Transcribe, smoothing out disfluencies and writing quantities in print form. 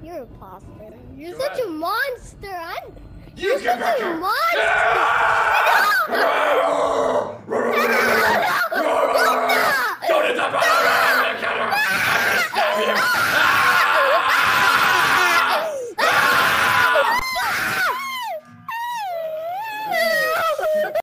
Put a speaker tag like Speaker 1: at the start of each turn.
Speaker 1: You're a imposter. You're such a monster.
Speaker 2: You
Speaker 1: You're
Speaker 2: get back
Speaker 1: such a
Speaker 2: here!
Speaker 1: monster. No!